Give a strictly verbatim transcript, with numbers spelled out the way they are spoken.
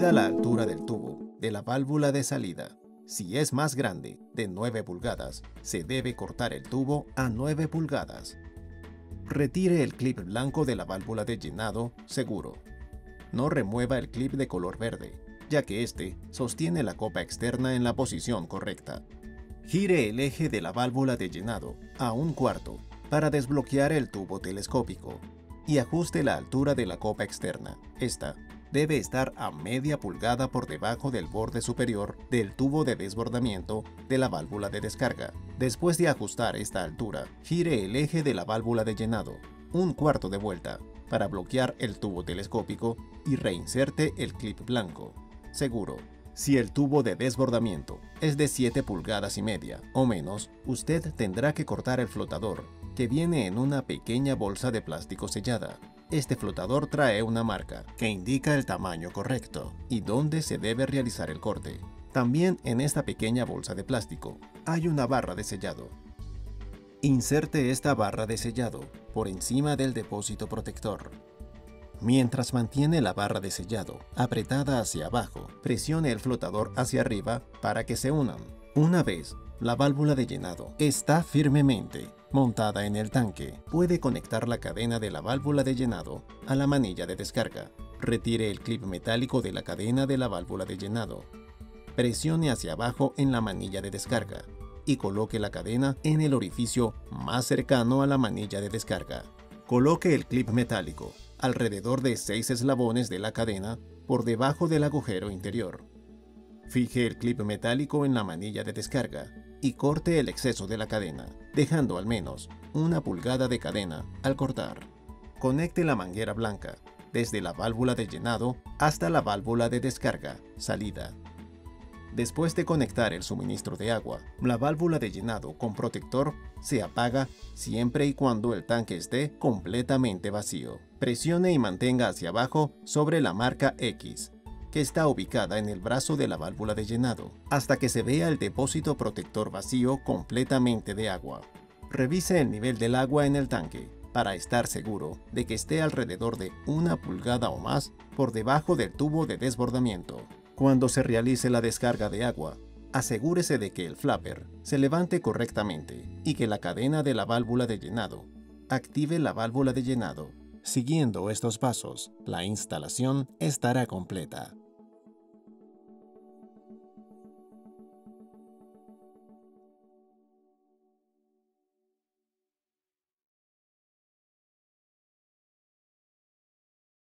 Mida la altura del tubo de la válvula de salida. Si es más grande de nueve pulgadas, se debe cortar el tubo a nueve pulgadas. Retire el clip blanco de la válvula de llenado seguro. No remueva el clip de color verde, ya que este sostiene la copa externa en la posición correcta. Gire el eje de la válvula de llenado a un cuarto para desbloquear el tubo telescópico y ajuste la altura de la copa externa. Esta debe estar a media pulgada por debajo del borde superior del tubo de desbordamiento de la válvula de descarga. Después de ajustar esta altura, gire el eje de la válvula de llenado un cuarto de vuelta para bloquear el tubo telescópico y reinserte el clip blanco seguro. Si el tubo de desbordamiento es de siete pulgadas y media o menos, usted tendrá que cortar el flotador, que viene en una pequeña bolsa de plástico sellada. Este flotador trae una marca que indica el tamaño correcto y dónde se debe realizar el corte. También en esta pequeña bolsa de plástico hay una barra de sellado. Inserte esta barra de sellado por encima del depósito protector. Mientras mantiene la barra de sellado apretada hacia abajo, presione el flotador hacia arriba para que se unan. Una vez la válvula de llenado está firmemente montada en el tanque, puede conectar la cadena de la válvula de llenado a la manilla de descarga. Retire el clip metálico de la cadena de la válvula de llenado. Presione hacia abajo en la manilla de descarga y coloque la cadena en el orificio más cercano a la manilla de descarga. Coloque el clip metálico alrededor de seis eslabones de la cadena por debajo del agujero interior. Fije el clip metálico en la manilla de descarga y corte el exceso de la cadena, dejando al menos una pulgada de cadena al cortar. Conecte la manguera blanca desde la válvula de llenado hasta la válvula de descarga salida. Después de conectar el suministro de agua, la válvula de llenado con protector se apaga siempre y cuando el tanque esté completamente vacío. Presione y mantenga hacia abajo sobre la marca X, que está ubicada en el brazo de la válvula de llenado, hasta que se vea el depósito protector vacío completamente de agua. Revise el nivel del agua en el tanque para estar seguro de que esté alrededor de una pulgada o más por debajo del tubo de desbordamiento. Cuando se realice la descarga de agua, asegúrese de que el flapper se levante correctamente y que la cadena de la válvula de llenado active la válvula de llenado. Siguiendo estos pasos, la instalación estará completa.